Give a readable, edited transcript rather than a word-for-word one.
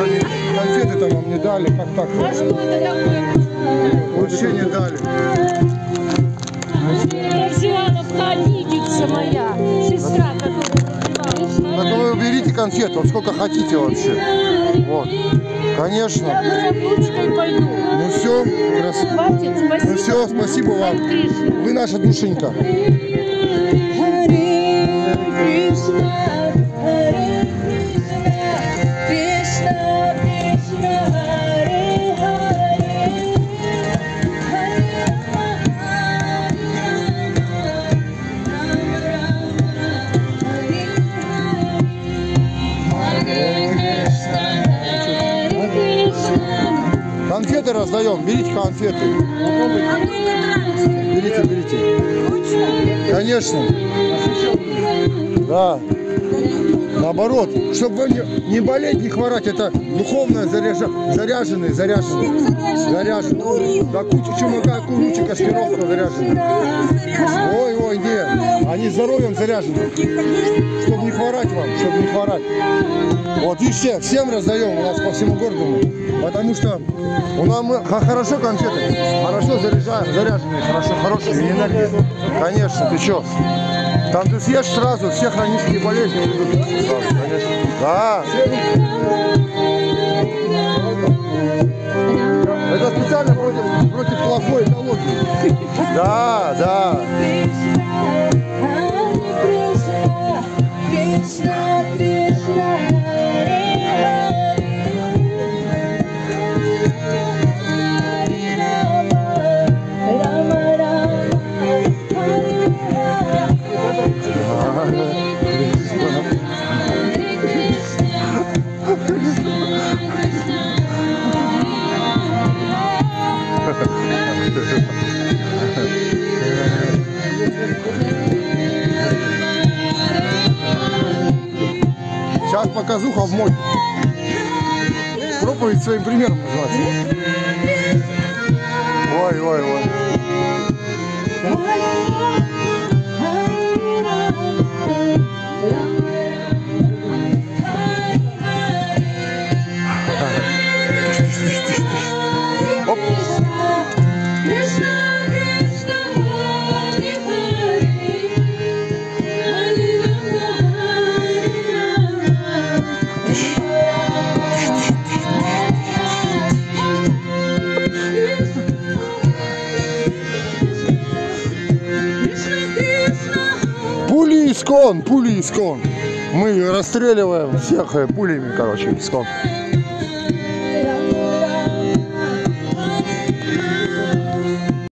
Конфеты-то вам не дали, как так? А что это такое? Вообще не дали. Проживала входительница моя, сестра, которая проживала. Так вы уберите конфеты, вот сколько хотите вообще. Вот. Конечно. Я за ручкой пойду. Ну все, Хватит, спасибо. ну все, спасибо вам. Вы наша душенька. Конфеты раздаем, берите конфеты. Берите, берите. Конечно. Да. Наоборот, чтобы вы не болеть, не хворать, это духовно заряженный. Да куча чумака, куча кашпировка заряженный. Ой, нет. Они здоровьем заряжены. Чтобы не хворать вам, чтобы не хворать. Вот и всем раздаем у нас по всему городу. Потому что у нас хорошо конфеты, хорошо заряженные, хорошие энергии. Конечно, ты что? Там ты съешь сразу, все хронические болезни уйдут. Конечно. Да. Это специально против плохой экологии. Да, да. Сейчас показуха в моде. Проповедь своим примером называется. Ой. Оп. Пули искон. Мы расстреливаем всех пулями, короче, искон.